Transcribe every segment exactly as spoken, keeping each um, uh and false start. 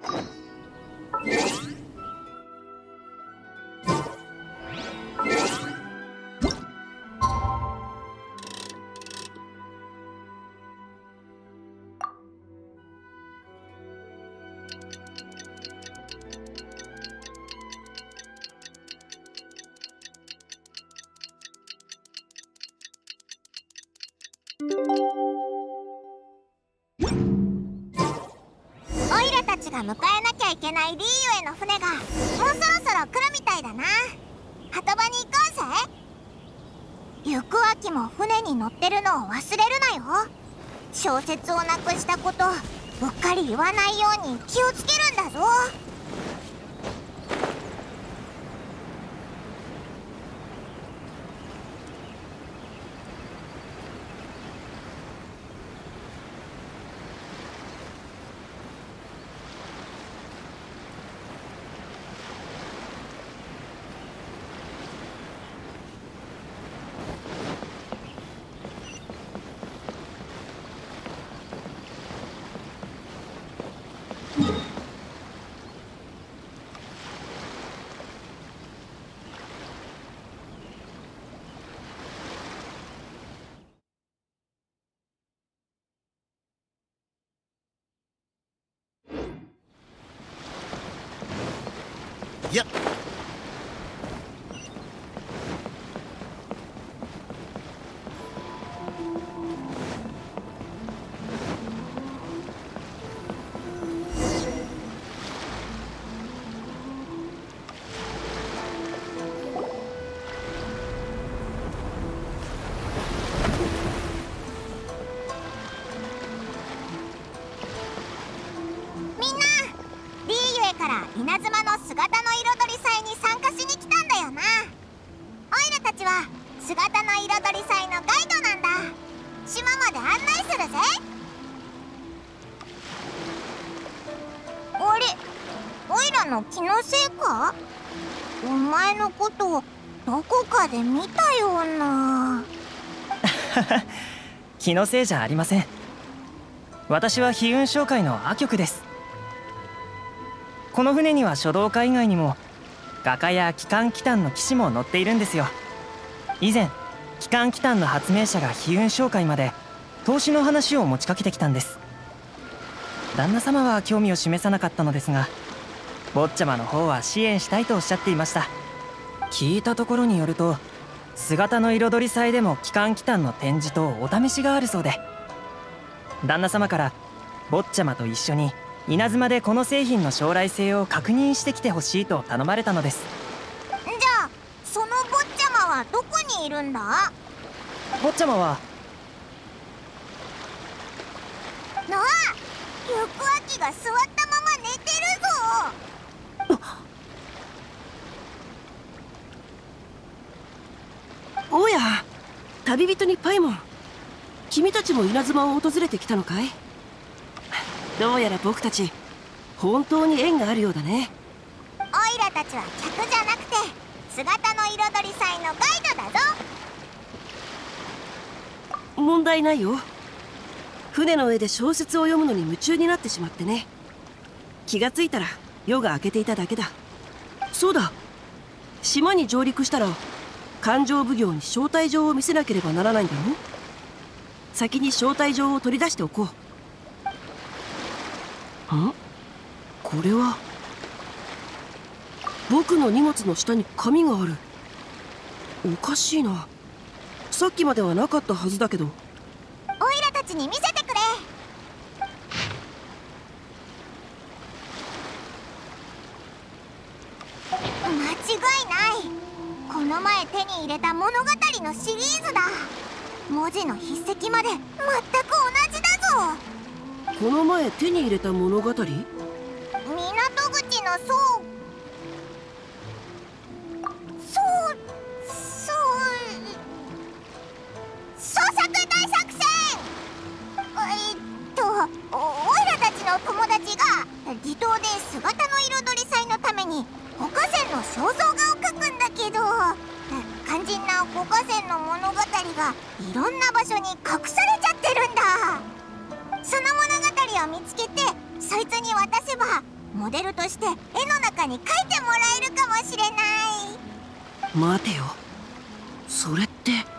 が迎えなきゃいけないリーユへの船がもうそろそろ来るみたいだな。鳩場に行こうぜ。行く秋も船に乗ってるのを忘れるなよ。小説をなくしたことうっかり言わないように気をつけるんだぞ。 いや稲妻の姿の彩り祭に参加しに来たんだよな。オイラたちは姿の彩り祭のガイドなんだ。島まで案内するぜ。あれ、オイラの気のせいか？お前のことどこかで見たような。 気のせいじゃありません。私は飛雲商会の阿曲です。この船には書道家以外にも画家や機関奇譚の騎士も乗っているんですよ。以前機関奇譚の発明者が飛雲商会まで投資の話を持ちかけてきたんです。旦那様は興味を示さなかったのですが、坊ちゃまの方は支援したいとおっしゃっていました。聞いたところによると、姿の彩り祭でも機関奇譚の展示とお試しがあるそうで、旦那様から坊ちゃまと一緒に稲妻でこの製品の将来性を確認してきてほしいと頼まれたのです。 じゃあその坊ちゃまはどこにいるんだ？ 坊ちゃまはなあ、行く秋が座ったまま寝てるぞ。 おや、旅人にパイモン、君たちも稲妻を訪れてきたのかい？どうやら僕たち本当に縁があるようだね。 オイラたちは客じゃなくて姿の彩り祭のガイドだぞ。 問題ないよ。船の上で小説を読むのに夢中になってしまってね。気がついたら夜が明けていただけだ。そうだ、島に上陸したら勘定奉行に招待状を見せなければならないんだろ。先に招待状を取り出しておこう。ん？これは僕の荷物の下に紙がある。おかしいな。さっきまではなかったはずだけど。 オイラたちに見せてくれ。間違いない。この前手に入れた物語のシリーズだ。文字の筆跡まで全く同じだぞ。 この前手に入れた物語？港口のそうそうそう捜索大作戦。えっとオイラたちの友達が離島で姿の彩り祭のために五河川の肖像画を描くんだけど、肝心な五河川の物語がいろんな場所に隠されちゃってるんだ。その物語を見つけてそいつに渡せばモデルとして絵の中に描いてもらえるかもしれない。 待てよ、それって。で、で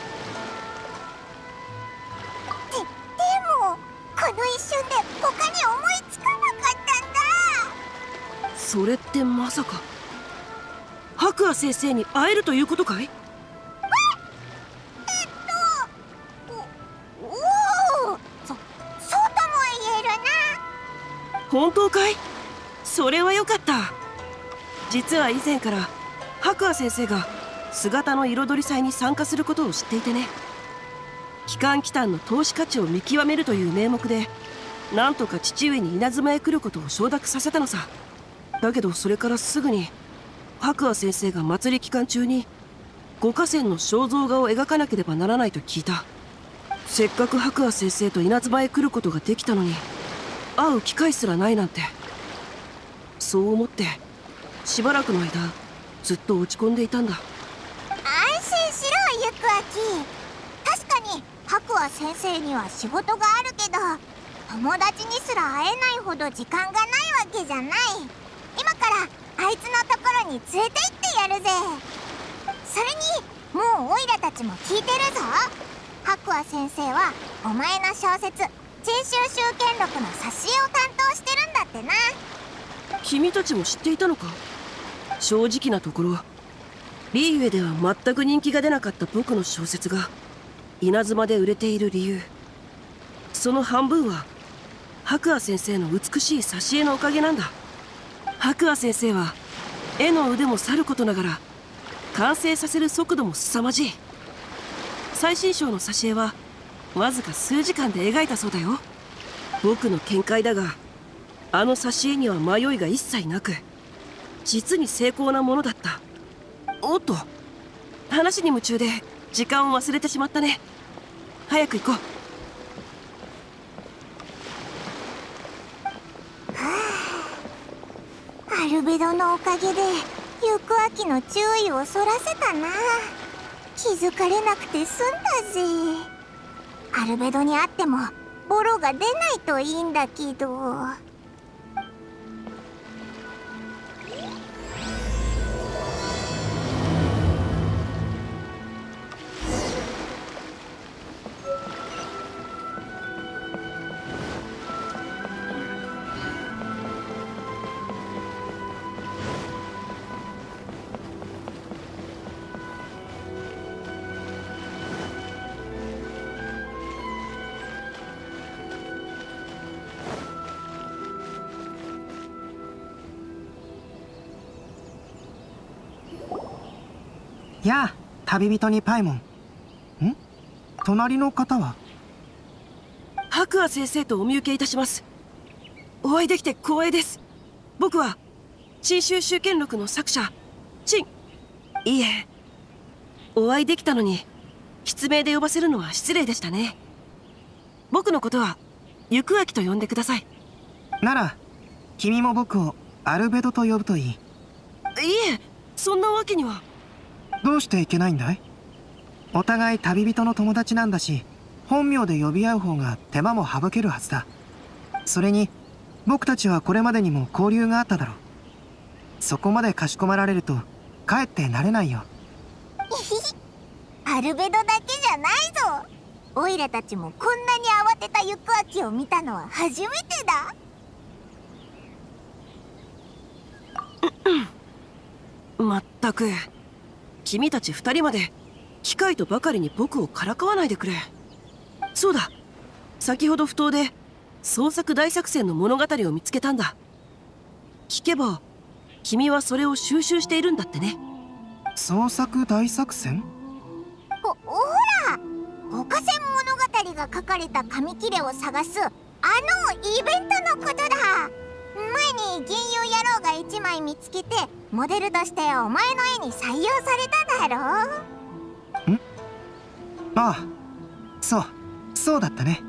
もこの一瞬で他に思いつかなかったんだ。 それってまさか白亜先生に会えるということかい？ えっとおお、そそうとも言えるな。 本当かい？それはよかった。実は以前から白亜先生が姿の彩り祭に参加することを知っていてね。期間期間の投資価値を見極めるという名目でなんとか父上に稲妻へ来ることを承諾させたのさ。だけどそれからすぐに白亜先生が祭り期間中に五河川の肖像画を描かなければならないと聞いた。せっかく白亜先生と稲妻へ来ることができたのに会う機会すらないなんて。そう思ってしばらくの間ずっと落ち込んでいたんだ。 安心しろゆくあき。確かに白亜先生には仕事があるけど友達にすら会えないほど時間がないわけじゃない。今からあいつのところに連れて行ってやるぜ。それにもうオイラたちも聞いてるぞ。白亜先生はお前の小説「珍州集権録」の挿絵を担当してるんだってな。 君たちも知っていたのか？正直なところリーユエでは全く人気が出なかった僕の小説が稲妻で売れている理由、その半分は白亜先生の美しい挿絵のおかげなんだ。白亜先生は絵の腕もさることながら完成させる速度も凄まじい。最新章の挿絵はわずか数時間で描いたそうだよ。僕の見解だがあの挿絵には迷いが一切なく実に精巧なものだった。おっと、話に夢中で時間を忘れてしまったね。早く行こう。 アルベドのおかげでゆくあきの注意をそらせたな。気づかれなくて済んだぜ。アルベドに会ってもボロが出ないといいんだけど。 やあ、旅人にパイモン。ん？隣の方は？ 白亜先生とお見受けいたします。お会いできて光栄です。僕は珍州集権録の作者陳。いいえ、お会いできたのに筆名で呼ばせるのは失礼でしたね。僕のことはゆくあきと呼んでください。 なら君も僕をアルベドと呼ぶといい。いいえ、そんなわけには。 どうしていけないんだい？お互い旅人の友達なんだし、本名で呼び合う方が手間も省けるはずだ。それに僕たちはこれまでにも交流があっただろう。そこまでかしこまられるとかえってなれないよ。 アルベドだけじゃないぞ。オイラたちもこんなに慌てたゆくあきを見たのは初めてだ。 まったく君たち二人まで機械とばかりに僕をからかわないでくれ。そうだ、先ほど埠頭で創作大作戦の物語を見つけたんだ。聞けば君はそれを収集しているんだってね。 創作大作戦？ ほ、ほら、五河川物語が書かれた紙切れを探すあのイベントのことだ。前に銀融野郎が一枚見つけてモデルとしてお前の絵に採用されただろ。 ん？ああ、そうそうだったね。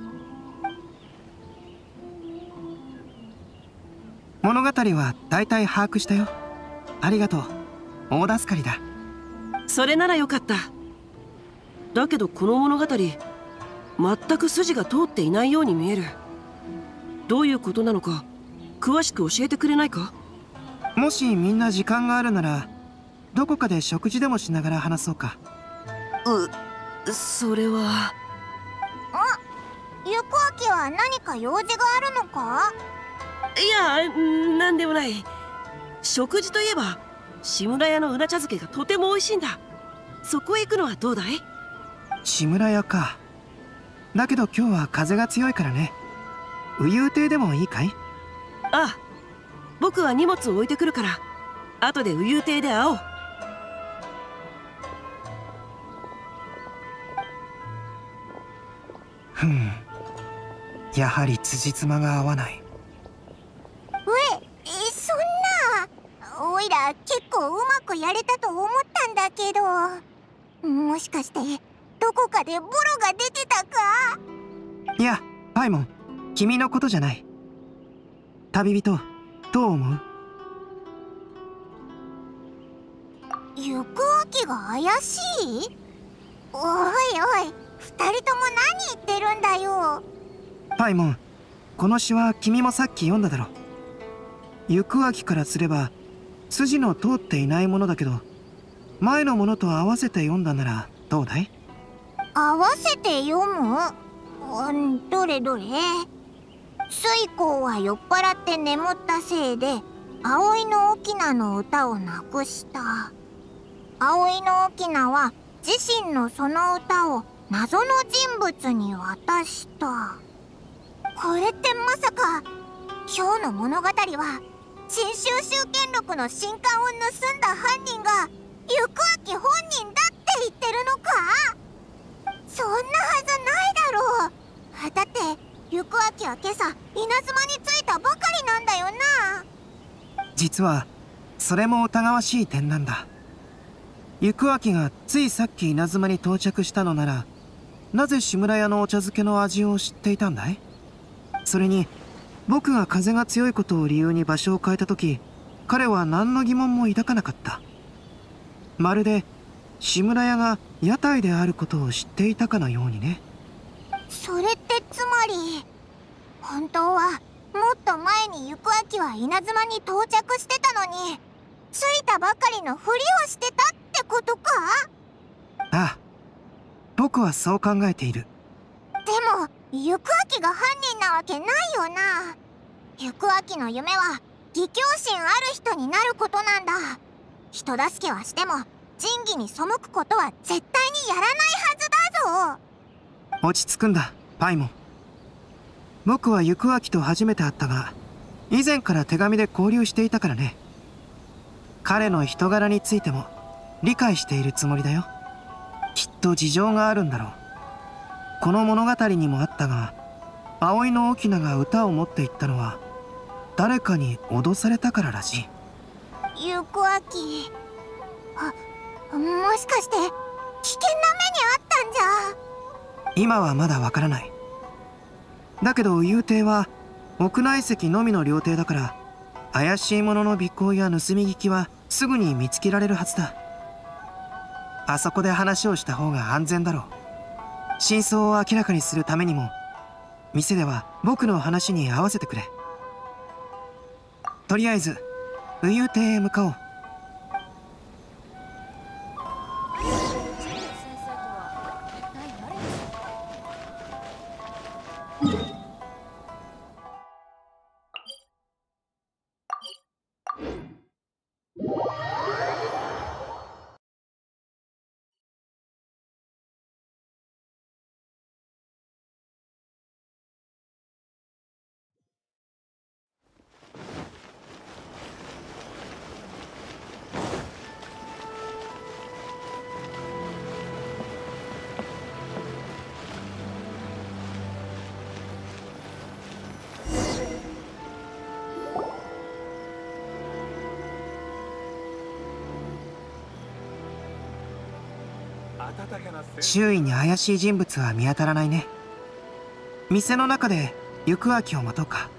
物語は大体把握したよ。ありがとう、大助かりだ。 それならよかった。だけどこの物語全く筋が通っていないように見える。どういうことなのか詳しく教えてくれないか？ もしみんな時間があるならどこかで食事でもしながら話そうか。 う、それは。 ゆくあきは何か用事があるのか？ いや、なんでもない。食事といえば志村屋のうな茶漬けがとても美味しいんだ。そこへ行くのはどうだい？ 志村屋か。だけど今日は風が強いからね。右遊亭でもいいかい？ ああ、僕は荷物を置いてくるから後で右遊亭で会おう。 ふん、やはり辻褄が合わない。 え、え、そんな。おいら結構うまくやれたと思ったんだけど、もしかしてどこかでボロが出てたか？ いや、パイモン、君のことじゃない。旅人、どう思う？ ゆくあきが怪しい？おいおい、二人とも何言ってるんだよ。 パイモン、この詩は君もさっき読んだだろ。ゆくあきからすれば筋の通っていないものだけど、前のものと合わせて読んだならどうだい？ 合わせて読む？うん、どれどれ。水光は酔っ払って眠ったせいで葵の翁の歌をなくした。葵の翁は自身のその歌を謎の人物に渡した。これってまさか今日の物語は新州集権録の新刊を盗んだ犯人がゆくあき本人だって言ってるのか？そんなはずないだろう。だってゆくあきは今朝稲妻に着いたばかりなんだよな。 実はそれも疑わしい点なんだ。ゆくあきがついさっき稲妻に到着したのなら、なぜ志村屋のお茶漬けの味を知っていたんだい？それに僕が風が強いことを理由に場所を変えた時、彼は何の疑問も抱かなかった。まるで志村屋が屋台であることを知っていたかのようにね。 それってつまり本当はもっと前にゆくあきは稲妻に到着してたのに着いたばかりのふりをしてたってことか？ ああ、僕はそう考えている。 でもゆくあきが犯人なわけないよな。ゆくあきの夢は義兄心ある人になることなんだ。人助けはしても仁義に背くことは絶対にやらないはずだぞ。 落ち着くんだ、パイモン。僕はゆくあきと初めて会ったが、以前から手紙で交流していたからね。彼の人柄についても理解しているつもりだよ。きっと事情があるんだろう。この物語にもあったが、葵の翁が歌を持っていったのは誰かに脅されたかららしい。 ゆくあき、あ、もしかして危険な目にあったんじゃ？ 今はまだわからない。だけど右遊亭は屋内席のみの料亭だから、怪しいものの尾行や盗み聞きはすぐに見つけられるはずだ。あそこで話をした方が安全だろう。真相を明らかにするためにも、店では僕の話に合わせてくれ。とりあえず右遊亭へ向かおう。周囲に怪しい人物は見当たらないね。店の中でゆくあきを待とうか。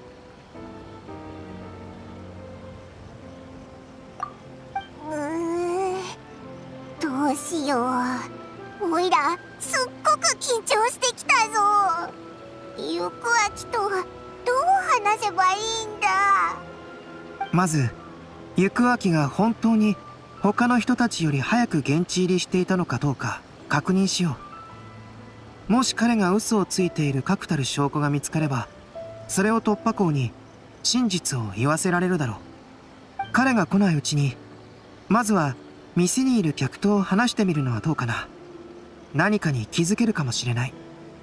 うーん、どうしよう。おいらすっごく緊張してきたぞ。ゆくあきとどう話せばいいんだ。 まず行明が本当に他の人たちより早く現地入りしていたのかどうか確認しよう。もし彼が嘘をついている確たる証拠が見つかれば、それを突破口に真実を言わせられるだろう。彼が来ないうちにまずは店にいる客と話してみるのはどうかな。何かに気づけるかもしれない。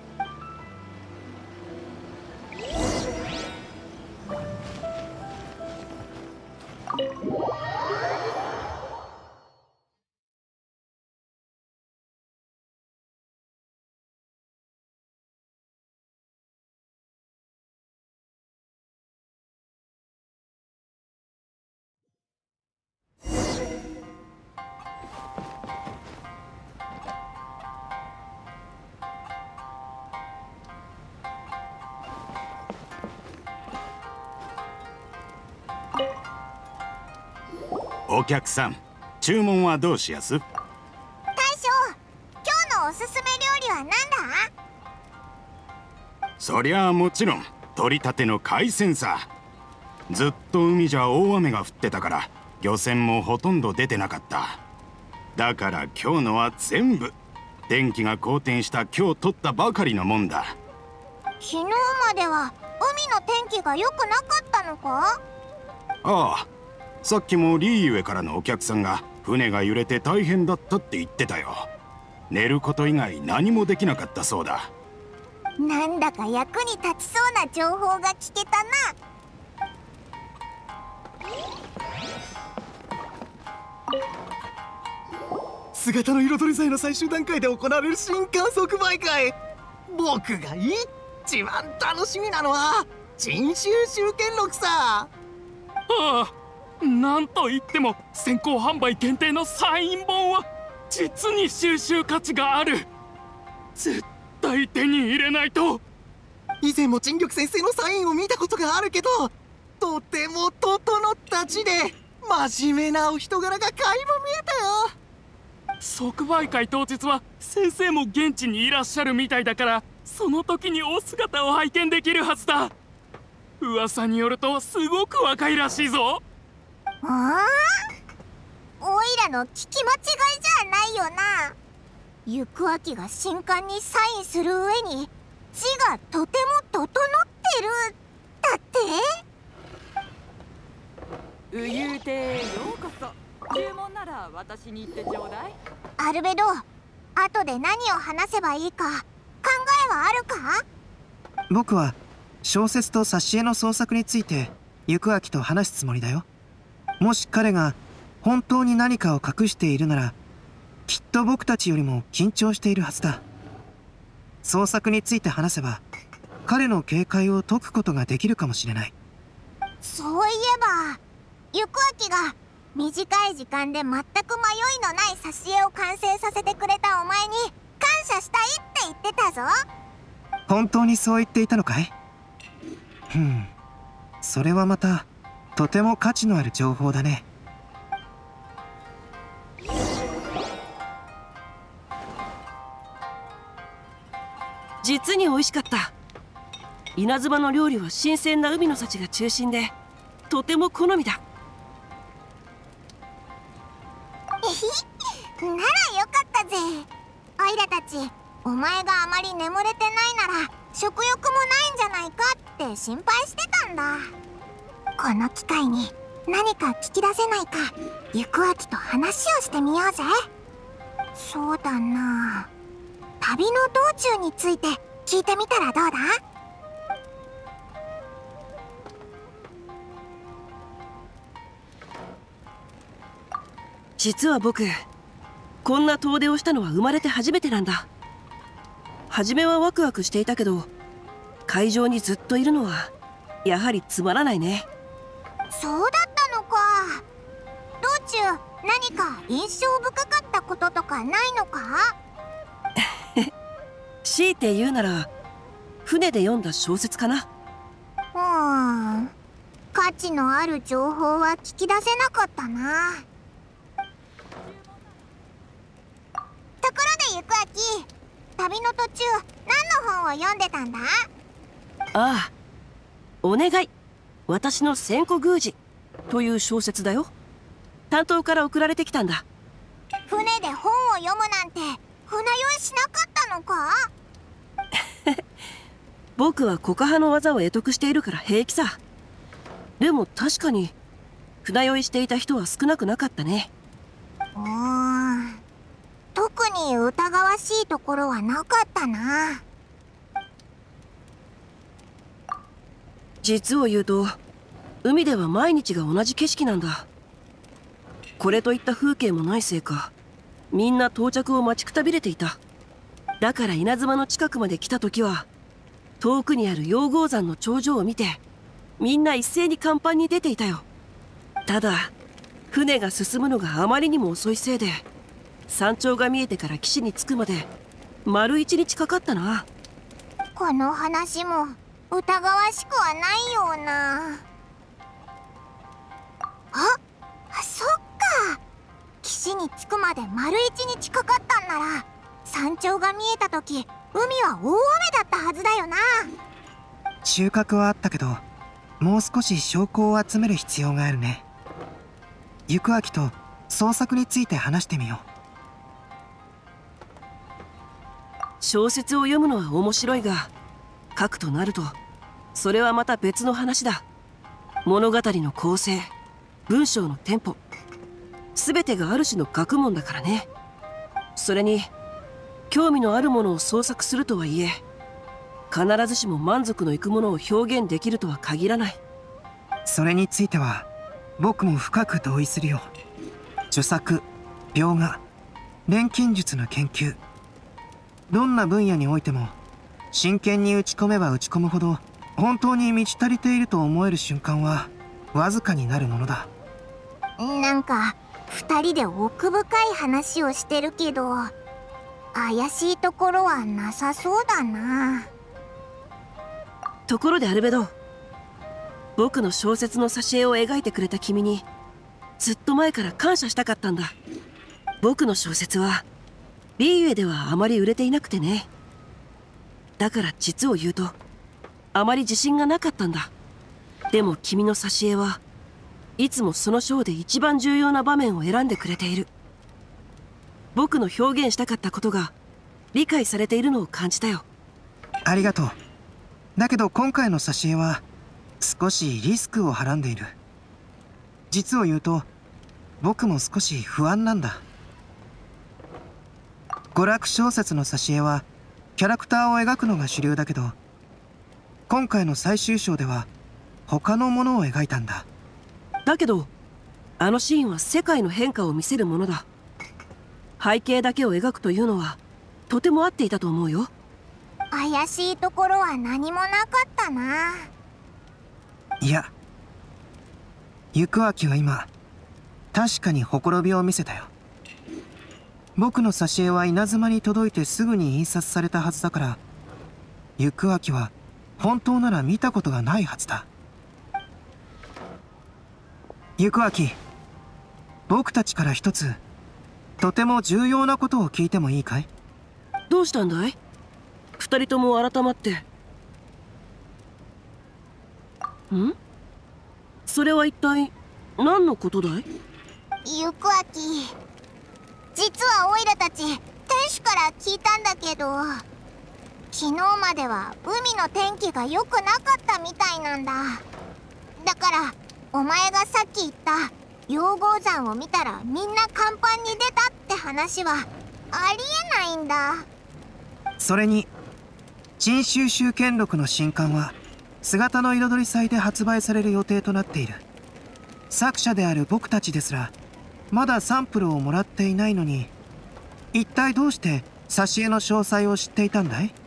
お客さん、注文はどうしやす？ 大将、今日のおすすめ料理は何だ？ そりゃあもちろん取り立ての海鮮さ。ずっと海じゃ大雨が降ってたから漁船もほとんど出てなかった。だから今日のは全部天気が好転した今日取ったばかりのもんだ。 昨日までは海の天気が良くなかったのか？ ああ、さっきもリーユエからのお客さんが船が揺れて大変だったって言ってたよ。寝ること以外何もできなかったそうだ。 なんだか役に立ちそうな情報が聞けたな。 姿の彩り祭の最終段階で行われる新観測媒会。僕が一番楽しみなのは珍収集見録さ。 ああ、なんといっても先行販売限定のサイン本は実に収集価値がある。絶対手に入れないと。 以前も陳玉先生のサインを見たことがあるけど、とても整った字で真面目なお人柄が垣間見えたよ。 即売会当日は先生も現地にいらっしゃるみたいだから、その時にお姿を拝見できるはずだ。噂によるとすごく若いらしいぞ。 ああ、おいらの聞き間違いじゃないよな。行明が新刊にサインする上に字がとても整ってるだって。 うゆう亭へようこそ。注文なら私に言ってちょうだい。 アルベド、後で何を話せばいいか考えはあるか？ 僕は小説と挿絵の創作について行明と話すつもりだよ。もし彼が本当に何かを隠しているなら、きっと僕たちよりも緊張しているはずだ。創作について話せば彼の警戒を解くことができるかもしれない。 そういえば行明が短い時間で全く迷いのない挿絵を完成させてくれたお前に感謝したいって言ってたぞ。 本当にそう言っていたのかい？ふん、それはまたとても価値のある情報だね。 実に美味しかった。稲妻の料理は新鮮な海の幸が中心でとても好みだ。 ならよかったぜ。おいらたち、お前があまり眠れてないなら食欲もないんじゃないかって心配してたんだ。この機会に何か聞き出せないか行明と話をしてみようぜ。そうだな、旅の道中について聞いてみたらどうだ？ 実は僕、こんな遠出をしたのは生まれて初めてなんだ。初めはワクワクしていたけど、会場にずっといるのはやはりつまらないね。 そうだったのか。道中何か印象深かったこととかないのか？ 強いて言うなら船で読んだ小説かな。 うーん、価値のある情報は聞き出せなかったな。ところで行明、旅の途中何の本を読んでたんだ？ ああ、お願い。私の千古宮司。 という小説だよ。担当から送られてきたんだ。 船で本を読むなんて船酔いしなかったのか？ 僕はコカ派の技を得得しているから平気さ。でも確かに船酔いしていた人は少なくなかったね。 うーん、特に疑わしいところはなかったな。 実を言うと海では毎日が同じ景色なんだ。これといった風景もないせいか、みんな到着を待ちくたびれていた。だから稲妻の近くまで来た時は遠くにある陽光山の頂上を見てみんな一斉に甲板に出ていたよ。ただ船が進むのがあまりにも遅いせいで山頂が見えてから岸に着くまで丸一日かかったな。 この話も疑わしくはないような。あ、そっか。岸に着くまで丸一日かかったんなら山頂が見えた時海は大雨だったはずだよな。 収穫はあったけど、もう少し証拠を集める必要があるね。行明と捜索について話してみよう。 小説を読むのは面白いが、書くとなるとそれはまた別の話だ。物語の構成、文章のテンポ、全てがある種の学問だからね。それに興味のあるものを創作するとはいえ、必ずしも満足のいくものを表現できるとは限らない。 それについては僕も深く同意するよ。著作、描画、錬金術の研究、どんな分野においても真剣に打ち込めば打ち込むほど本当に満ち足りていると思える瞬間はわずかになるものだ。 なんか二人で奥深い話をしてるけど怪しいところはなさそうだな。 ところでアルベド、僕の小説の挿絵を描いてくれた君にずっと前から感謝したかったんだ。僕の小説はリーウェではあまり売れていなくてね。だから実を言うとあまり自信がなかったんだ。でも君の挿絵はいつもその章で一番重要な場面を選んでくれている。僕の表現したかったことが理解されているのを感じたよ。 ありがとう。だけど今回の挿絵は少しリスクをはらんでいる。実を言うと僕も少し不安なんだ。娯楽小説の挿絵はキャラクターを描くのが主流だけど、今回の最終章では他のものを描いたんだ。 だけどあのシーンは世界の変化を見せるものだ。背景だけを描くというのはとても合っていたと思うよ。 怪しいところは何もなかったな。 いや、行明は今確かにほころびを見せたよ。僕の挿絵は稲妻に届いてすぐに印刷されたはずだから、行明は本当なら見たことがないはずだ。行明、僕たちから一つとても重要なことを聞いてもいいかい？ どうしたんだい？二人とも改まって。ん？それは一体何のことだい？ 行明、実はオイラたち天使から聞いたんだけど、昨日までは海の天気が良くなかったみたいなんだ。だからお前がさっき言った陽光山を見たらみんな甲板に出たって話はありえないんだ。 それに陳収集権録の新刊は姿の彩り祭で発売される予定となっている。作者である僕たちですらまだサンプルをもらっていないのに、一体どうして挿絵の詳細を知っていたんだい？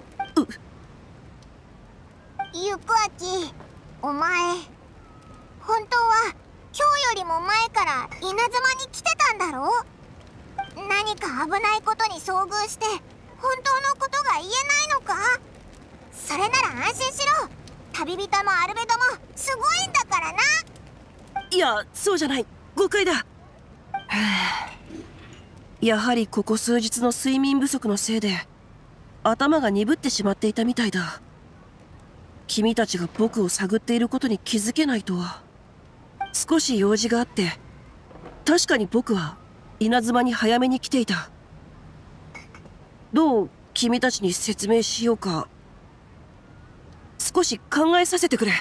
行明、お前本当は今日よりも前から稲妻に来てたんだろ？何か危ないことに遭遇して本当のことが言えないのか？それなら安心しろ。旅人もアルベドもすごいんだからな。 いや、そうじゃない、誤解だ。やはりここ数日の睡眠不足のせいで頭が鈍ってしまっていたみたいだ。君たちが僕を探っていることに気づけないとは。 少し用事があって、確かに僕は稲妻に早めに来ていた。どう君たちに説明しようか。少し考えさせてくれ。は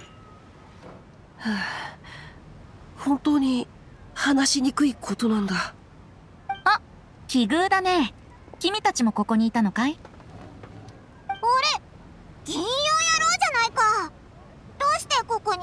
あ、本当に話しにくいことなんだ。 あ、奇遇だね。君たちもここにいたのかい？ 俺、銀曜野郎じゃないか。どうしてここに？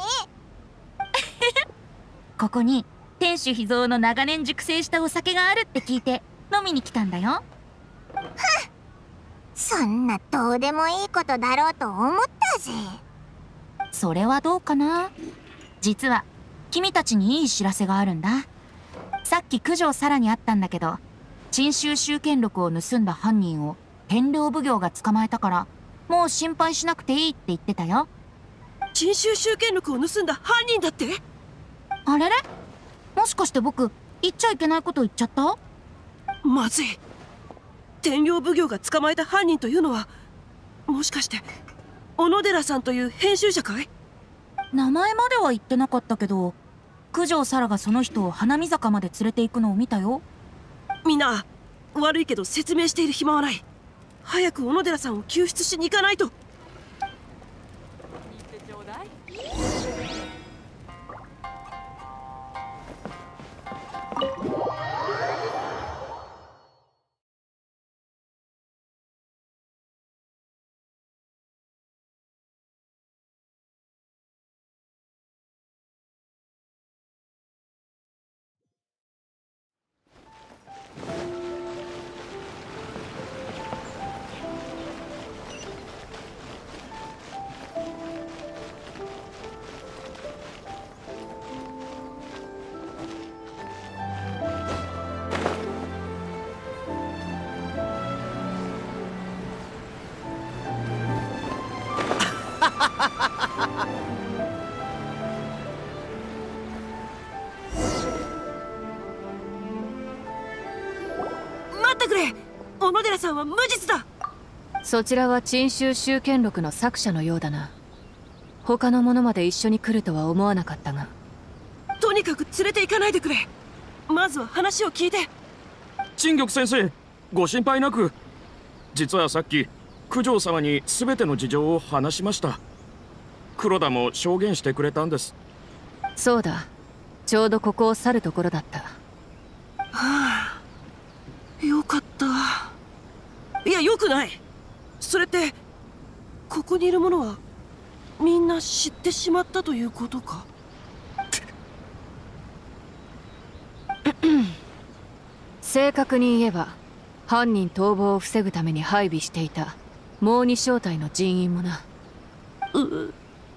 ここに天守秘蔵の長年熟成したお酒があるって聞いて飲みに来たんだよ。 ふん、そんなどうでもいいことだろうと思ったぜ。 それはどうかな。実は君たちにいい知らせがあるんだ。さっき九条沙羅に会ったんだけど、鎮州集権録を盗んだ犯人を天領奉行が捕まえたから、もう心配しなくていいって言ってたよ。 鎮州集権録を盗んだ犯人だって？ あれれ、もしかして僕言っちゃいけないこと言っちゃった？ まずい。天領奉行が捕まえた犯人というのは、もしかして小野寺さんという編集者かい？ 名前までは言ってなかったけど、九条沙羅がその人を花見坂まで連れて行くのを見たよ。 みんな、悪いけど説明している暇はない。早く小野寺さんを救出しに行かないと。 言ってちょうだい。 待ってくれ。小野寺さんは無実だ。 そちらは鎮州集権録の作者のようだな。他の者まで一緒に来るとは思わなかったが。 とにかく連れて行かないでくれ。まずは話を聞いて。 陳玉先生、ご心配なく。実はさっき九条様に全ての事情を話しました。黒田も証言してくれたんです。 そうだ、ちょうどここを去るところだった。はあ、よかった。いや、よくない。それってここにいる者はみんな知ってしまったということか？ 正確に言えば、犯人逃亡を防ぐために配備していたもう二小隊の人員もな。 う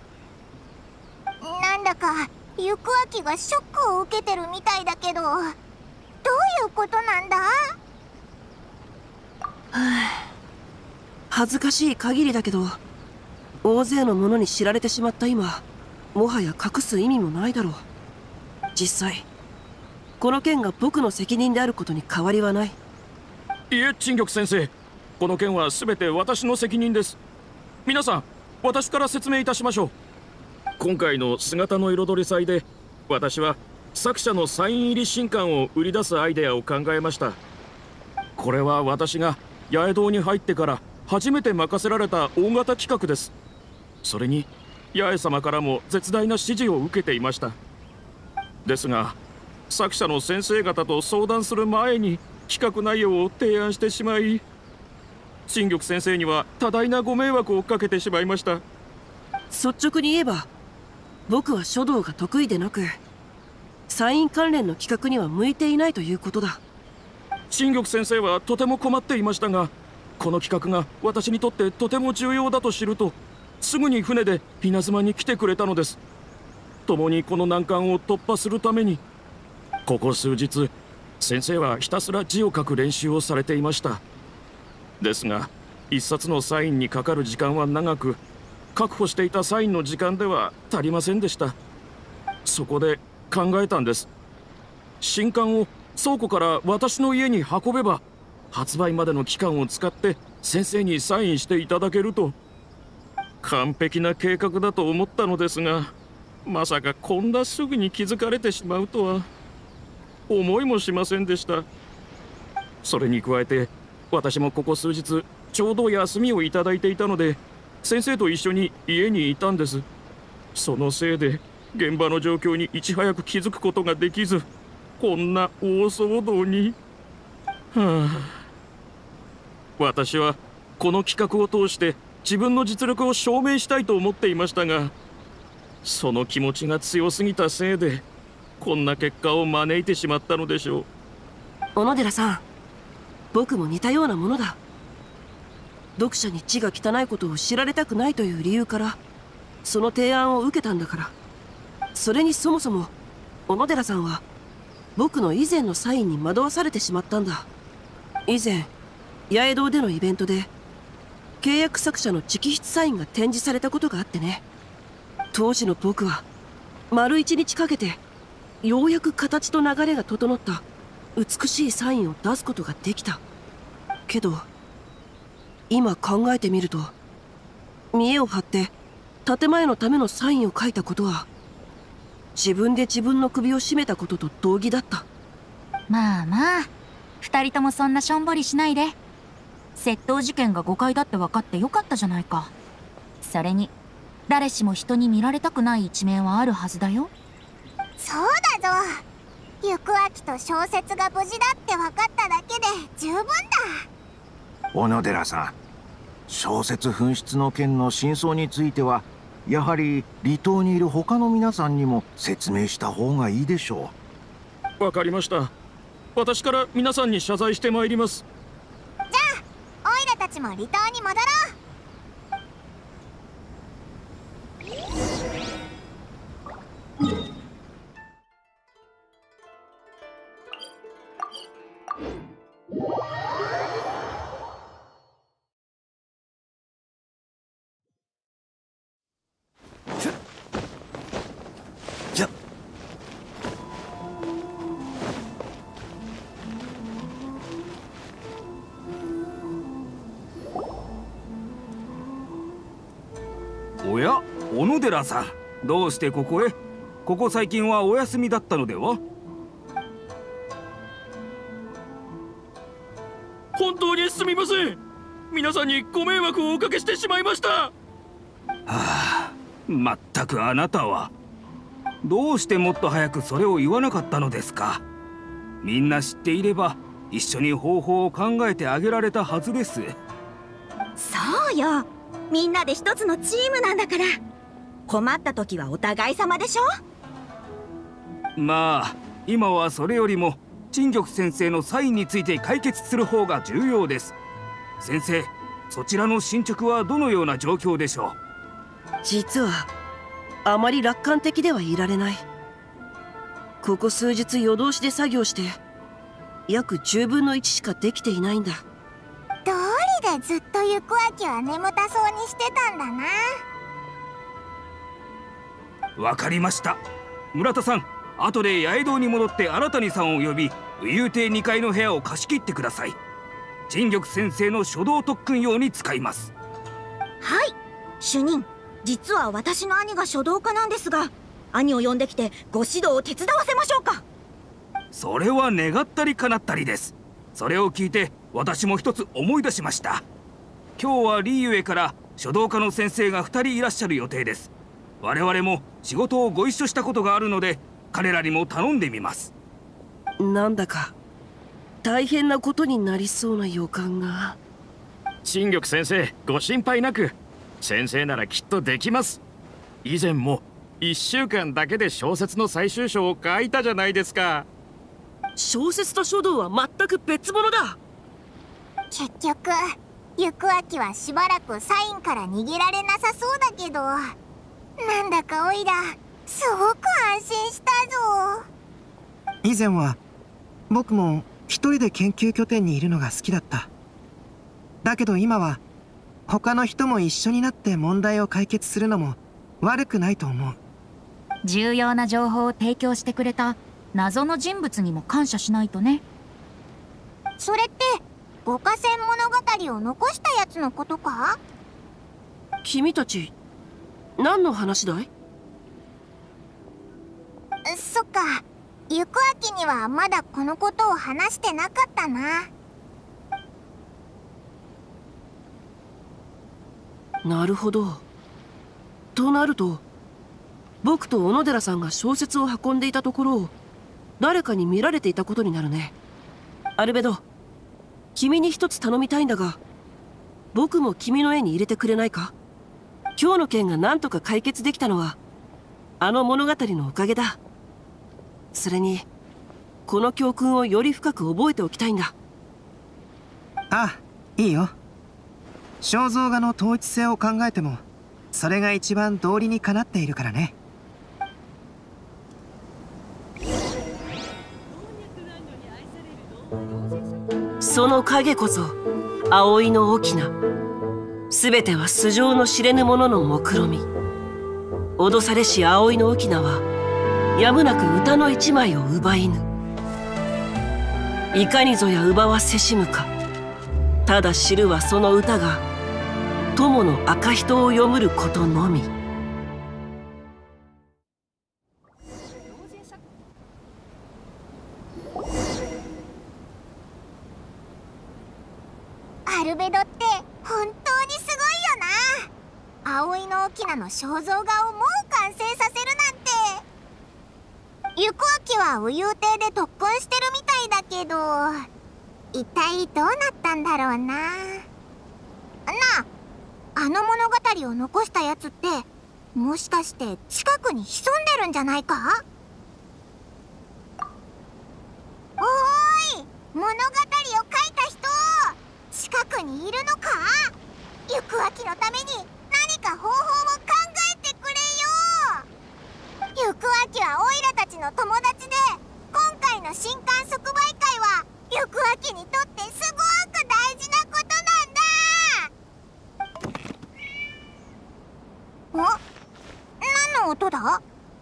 なんだか行く秋がショックを受けてるみたいだけど、どういうことなんだ？ はあ、恥ずかしい限りだけど、大勢の者に知られてしまった今、もはや隠す意味もないだろう。実際この件が僕の責任であることに変わりはない。 いえ、陳玉先生、この件は全て私の責任です。皆さん、私から説明いたしましょう。今回の姿の彩り祭で、私は作者のサイン入り新刊を売り出すアイデアを考えました。これは私が八重堂に入ってから初めて任せられた大型企画です。それに八重様からも絶大な支持を受けていました。ですが作者の先生方と相談する前に企画内容を提案してしまい、陳玉先生には多大なご迷惑をかけてしまいました。 率直に言えば、僕は書道が得意でなく、サイン関連の企画には向いていないということだ。 陳玉先生はとても困っていましたが、この企画が私にとってとても重要だと知ると、すぐに船で稲妻に来てくれたのです。共にこの難関を突破するために。ここ数日、先生はひたすら字を書く練習をされていました。ですが一冊のサインにかかる時間は長く、確保していたサインの時間では足りませんでした。そこで考えたんです。新刊を倉庫から私の家に運べば、発売までの期間を使って先生にサインしていただけると。完璧な計画だと思ったのですが、 まさかこんなすぐに気づかれてしまうとは思いもしませんでした。それに加えて私もここ数日ちょうど休みをいただいていたので、先生と一緒に家にいたんです。そのせいで現場の状況にいち早く気づくことができず、こんな大騒動に。はあ、私はこの企画を通して自分の実力を証明したいと思っていましたが、その気持ちが強すぎたせいでこんな結果を招いてしまったのでしょう。 小野寺さん、僕も似たようなものだ。読者に字が汚いことを知られたくないという理由からその提案を受けたんだから。それにそもそも小野寺さんは僕の以前のサインに惑わされてしまったんだ。以前八重堂でのイベントで契約作者の直筆サインが展示されたことがあってね。当時の僕は丸一日かけてようやく形と流れが整った美しいサインを出すことができた。けど今考えてみると、見栄を張って建前のためのサインを書いたことは自分で自分の首を絞めたことと同義だった。 まあまあ、二人ともそんなしょんぼりしないで。窃盗事件が誤解だって分かってよかったじゃないか。それに誰しも人に見られたくない一面はあるはずだよ。 そうだぞ。行く秋と小説が無事だって分かっただけで十分だ。 小野寺さん、小説紛失の件の真相についてはやはり離島にいる他の皆さんにも説明した方がいいでしょう。わかりました。私から皆さんに謝罪してまいります。 じゃあオイラたちも離島に戻ろう。 おや、小野寺さん、どうしてここへ？ここ最近はお休みだったのでは？ 本当にすみません。皆さんにご迷惑をおかけしてしまいました。はあ、まったくあなたはどうしてもっと早くそれを言わなかったのですか？みんな知っていれば一緒に方法を考えてあげられたはずです。 そうよ、みんなで一つのチームなんだから。困った時はお互い様でしょ。 まあ今はそれよりも陳玉先生のサインについて解決する方が重要です。先生、そちらの進捗はどのような状況でしょう？ 実はあまり楽観的ではいられない。ここ数日夜通しで作業して約じゅうぶんのいちしかできていないんだ。 どうりでずっと行く秋は眠たそうにしてたんだな。 わかりました。村田さん、後で八重堂に戻って新谷さんを呼び、右遊亭にかいの部屋を貸し切ってください。陳玉先生の書道特訓用に使います。 はい、主任、実は私の兄が書道家なんですが、兄を呼んできてご指導を手伝わせましょうか。 それは願ったり叶ったりです。それを聞いて私も一つ思い出しました。今日はリーユエから書道家の先生がふたりいらっしゃる予定です。我々も仕事をご一緒したことがあるので、彼らにも頼んでみます。 なんだか大変なことになりそうな予感が。 陳玉先生、ご心配なく。先生ならきっとできます。以前もいっしゅうかんだけで小説の最終章を書いたじゃないですか。 小説と書道は全く別物だ。 結局行く秋はしばらくサインから逃げられなさそうだけど、なんだかおいらすごく安心したぞ。 以前は僕も一人で研究拠点にいるのが好きだった。だけど今は他の人も一緒になって問題を解決するのも悪くないと思う。 重要な情報を提供してくれた謎の人物にも感謝しないとね。 それって五箇線物語を残したやつのことか？ 君たち何の話だい？ 行く秋にはまだこのことを話してなかったな。 なるほど。となると僕と小野寺さんが小説を運んでいたところを誰かに見られていたことになるね。アルベド、君に一つ頼みたいんだが、僕も君の絵に入れてくれないか？今日の件が何とか解決できたのはあの物語のおかげだ。それにこの教訓をより深く覚えておきたいんだ。 ああ、いいよ。肖像画の統一性を考えてもそれが一番道理にかなっているからね。 その影こそ葵の翁。すべては素性の知れぬ者の目論み。脅されし葵の翁はやむなく歌の一枚を奪いぬ。いかにぞや奪わせしむか。ただ知るはその歌が友の赤人を読むることのみ。 アルベドって本当にすごいよな。葵の翁の肖像画をもう完成させるなんて。行く秋は右遊亭で特訓してるみたいだけど、一体どうなったんだろうな。なあ、あの物語を残したやつってもしかして近くに潜んでるんじゃないか？おーい、物語を書いた人、近くにいるのか？行く秋のために何か方法を考えてくれよ。行く秋はオイラたちの友達で、今回の新刊即売会は行く秋にとってすごく大事なことなんだ。お？何の音だ？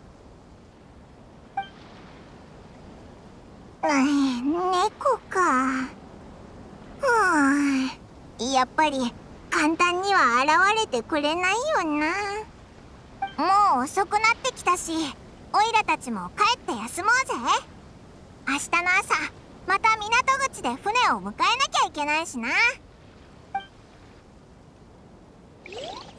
うー猫か。ふぅ、やっぱり簡単には現れてくれないよな。もう遅くなってきたし、オイラたちも帰って休もうぜ。明日の朝また港口で船を迎えなきゃいけないしな。